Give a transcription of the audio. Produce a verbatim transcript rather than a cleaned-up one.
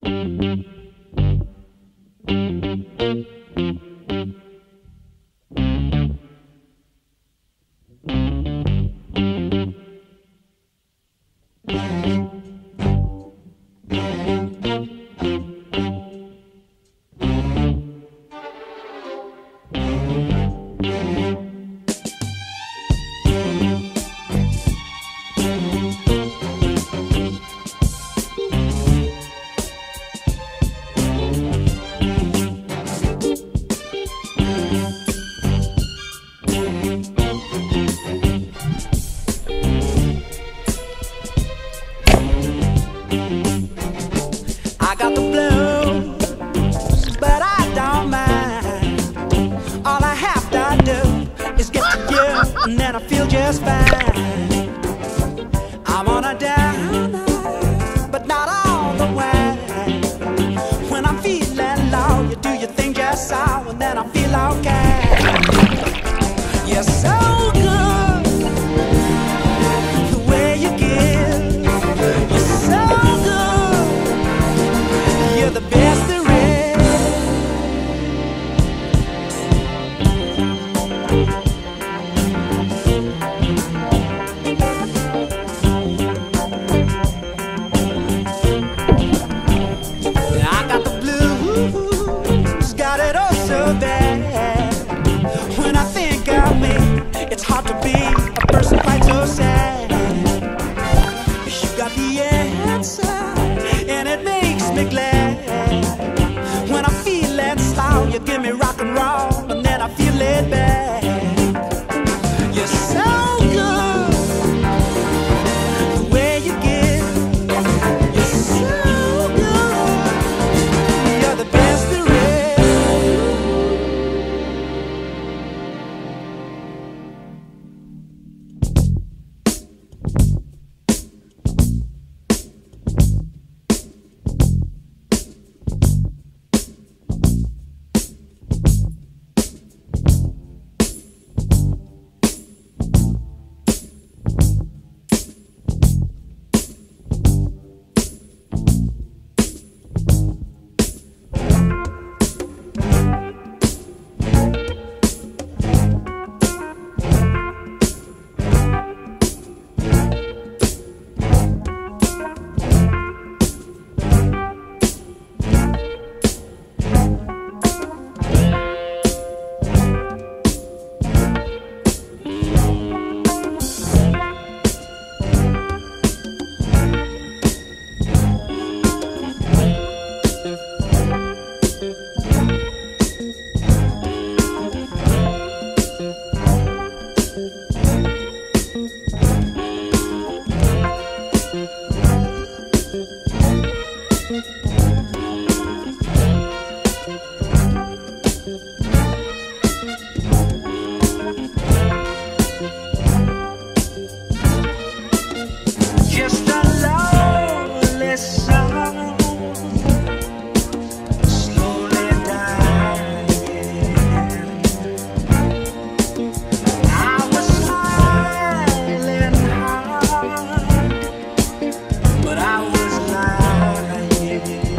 And then I feel just fine. I'm on a down, but not all the way. When I'm feeling low, you do your thing just so, and then I feel okay. You're so good, the way you give. You're so good, you're the best there is. It's hard to be a person quite so sad. You got the answer, and it makes me glad. When I'm feeling slow, you give me rock and roll, and then I feel it back. You're so good, the way you give. You're so good, you're the best there is. Just a lonely song, slowly dying. I was smiling hard, but I was lying.